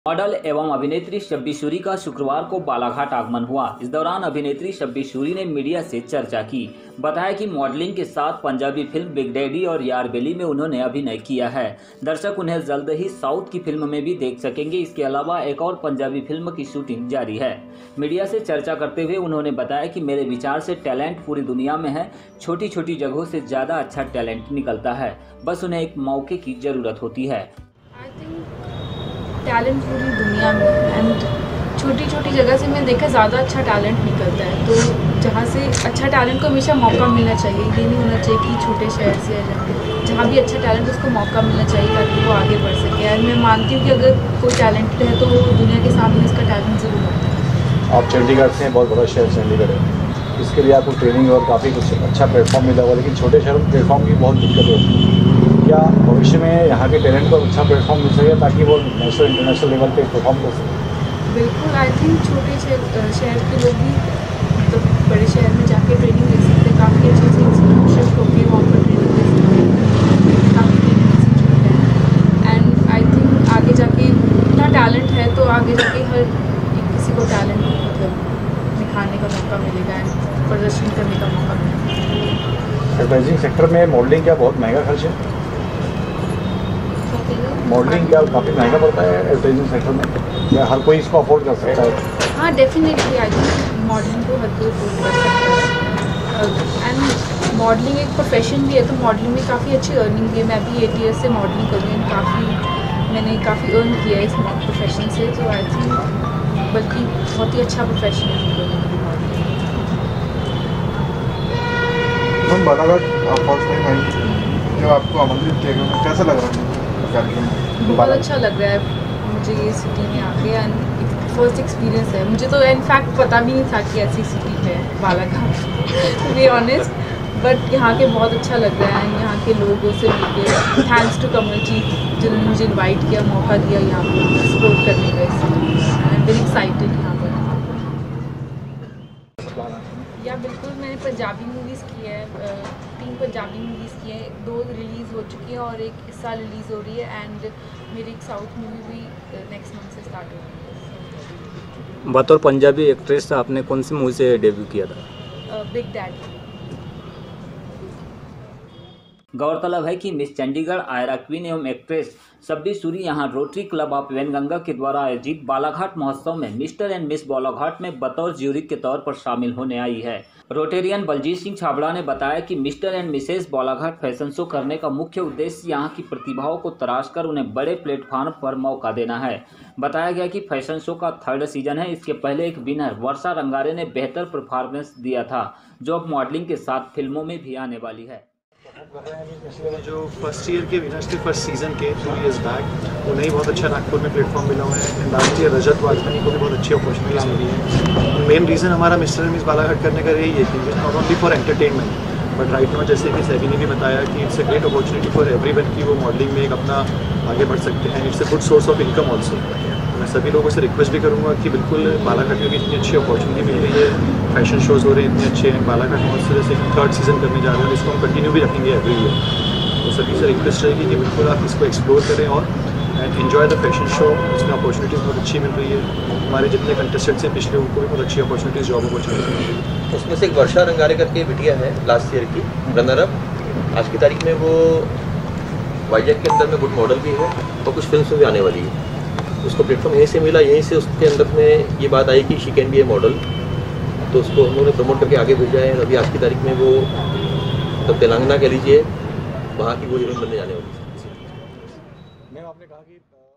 Model एवं अभिनेत्री शब्बी सूरी का शुक्रवार को बालाघाट आगमन हुआ। इस दौरान अभिनेत्री शब्बी सूरी ने मीडिया से चर्चा की। बताया कि मॉडलिंग के साथ पंजाबी फिल्म बिग डैडी और यार बेली में उन्होंने अभिनय किया है। दर्शक उन्हें जल्द ही साउथ की फिल्म में भी देख सकेंगे। इसके अलावा एक और पंजाबी फिल्म की शूटिंग जारी है। मीडिया से चर्चा करते हुए उन्होंने बताया कि मेरे विचार से टैलेंट पूरी दुनिया में है। छोटी छोटी जगहों से ज़्यादा अच्छा टैलेंट निकलता है, बस उन्हें एक मौके की ज़रूरत होती है। टैलेंट पूरी दुनिया में एंड छोटी छोटी जगह से मैं देखा ज़्यादा अच्छा टैलेंट निकलता है। तो जहाँ से अच्छा टैलेंट को हमेशा मौका मिलना चाहिए। ये नहीं होना चाहिए कि छोटे शहर से है, जहाँ भी अच्छा टैलेंट उसको मौका मिलना चाहिए ताकि वो आगे बढ़ सके। और मैं मानती हूँ कि अगर कोई टैलेंट है तो दुनिया के सामने उसका टैलेंट ज़रूर होता है। आप चंडीगढ़ से बहुत बड़ा शहर चंडीगढ़ है, इसके लिए आपको ट्रेनिंग और काफ़ी कुछ अच्छा प्लेटफॉर्म मिला हुआ, लेकिन छोटे शहरों में प्लेटफॉर्म की बहुत दिक्कत होती है। क्या भविष्य में यहाँ के टैलेंट को अच्छा प्लेटफॉर्म मिल सके ताकि वो नेशनल इंटरनेशनल लेवल पे परफॉर्म कर सकें? बिल्कुल, आई थिंक छोटे शहर के लोग भी मतलब बड़े शहर में जाके ट्रेनिंग ले सकते हैं। काफ़ी अच्छे अच्छे इंस्टीट्यूट होकर वहाँ पर ट्रेनिंग ले सकते हैं। काफ़ी ट्रेनिंग इंस्टीट्यूट है एंड आई थिंक आगे जाके इतना टैलेंट है तो आगे जाके हर किसी को टैलेंट मतलब दिखाने का मौका मिलेगा एंड प्रदर्शन करने का मौका मिलेगा। एडवर्टाइजिंग सेक्टर में मॉडलिंग क्या बहुत महंगा खर्च है? मॉडलिंग क्या काफ़ी महंगा पड़ता है एडवर्टाइजिंग सेक्टर में, या हर कोई इसको अफोर्ड कर सकता है? हाँ, डेफिनेटली आई थिंक मॉडलिंग को हर कोई अफोर्ड कर सकता है एंड मॉडलिंग एक प्रोफेशन भी है। तो मॉडलिंग में काफ़ी अच्छी अर्निंग भी है। मैं भी 8 ईयर्स से मॉडलिंग कर रही हूँ। मैंने काफ़ी अर्न किया है इस प्रोफेशन से। तो आई थिंक बल्कि बहुत ही अच्छा प्रोफेशन है। हम बालाघाट फर्स्ट टाइम आई, जब आपको आमंत्रित किया गया, कैसा लग रहा है कार्यक्रम? बहुत अच्छा लग रहा है मुझे ये सिटी में आके एंड फर्स्ट एक्सपीरियंस है। मुझे तो इनफैक्ट पता भी नहीं था कि ऐसी सिटी है Balaghat, to be honest. But यहाँ के बहुत अच्छा लग रहा है। यहाँ के लोगों से मिलकर थैंक्स टू कमल जी जिन्होंने मुझे इनवाइट किया, मौका दिया यहाँ पर एक्सप्लोर करने का। आई एम वेरी एक्साइटेड यहाँ पर। या बिल्कुल, मैंने पंजाबी मूवीज़ की है, 3 पंजाबी मूवीज़ की है, 2 रिलीज़ हो चुकी है और एक इस साल रिलीज़ हो रही है एंड मेरी एक साउथ मूवी भी नेक्स्ट मंथ से स्टार्ट हो रही है। बतौर पंजाबी एक्ट्रेस आपने कौन सी मूवी से डेब्यू किया था? Big daddy. गौरतलब है कि मिस चंडीगढ़ आयरा क्वीन एवं एक्ट्रेस शब्बी सूरी यहां रोटरी क्लब ऑफ वेनगंगा के द्वारा आयोजित बालाघाट महोत्सव में मिस्टर एंड मिस बालाघाट में बतौर ज्यूरी के तौर पर शामिल होने आई है। रोटेरियन बलजीत सिंह छाबड़ा ने बताया कि mister and missus Balaghat fashion show करने का मुख्य उद्देश्य यहां की प्रतिभाओं को तराशकर उन्हें बड़े प्लेटफॉर्म पर मौका देना है। बताया गया कि फैशन शो का 3rd सीजन है। इसके पहले एक विनर वर्षा रंगारे ने बेहतर परफॉर्मेंस दिया था, जो अब मॉडलिंग के साथ फिल्मों में भी आने वाली है। जो फर्स्ट ईयर के विनर्स थे फर्स्ट सीजन के 2 इयर्स बैक, उन्हें बहुत अच्छा नागपुर में प्लेटफॉर्म मिला हुआ है। लास्ट ईयर रजत वाजपेयी को भी बहुत अच्छी अपॉर्चुनिटीज मिली है। मेन रीज़न हमारा मिस्टर एंड मिस बालाघाट करने का यही है कि not only for entertainment but right now, जैसे कि सेबी ने भी बताया कि it's a great opportunity for everyone कि वो मॉडलिंग में एक अपना आगे बढ़ सकते हैं। It's a good source of income also. मैं सभी लोगों से रिक्वेस्ट भी करूँगा कि बिल्कुल बालाघाट में भी इतनी अच्छी अपॉर्चुनिटी मिल रही है, फैशन शोज़ हो रहे हैं इतने अच्छे हैं। बालाघाट महोत्सव जैसे 3rd सीजन करने जा रहे हैं, इसको हम कंटिन्यू भी रखेंगे एवरी ईयर। तो सभी से रिक्वेस्ट रहेगी कि बिल्कुल आप इसको एक्सप्लोर करें और and enjoy the fashion show. इसमें अपॉर्चुनिटीज़ बहुत अच्छी मिल रही है। हमारे जितने कंटेस्टेंट्स हैं पिछले, उनको भी बहुत अच्छी अपॉर्चुनिटीज़, जॉब अपॉर्चुनिटीज़ मिल रही है। उसमें से एक वर्षा रंगारे करके बिटिया है लास्ट ईयर की रनर अप। आज की तारीख में वो वाईजैक के अंदर में गुड मॉडल भी है और कुछ फिल्म में भी आने वाली है। उसको प्लेटफॉर्म यहीं से मिला, यहीं से उसके अंदर में ये बात आई कि she can be a model, तो उसको हम लोगों ने प्रमोट करके आगे भेजा है। अभी आज की तारीख में वो तो तेलंगाना कह लीजिए वहाँ की वो हीरोइन बनने जाने वाली है। मैम, आपने कहा कि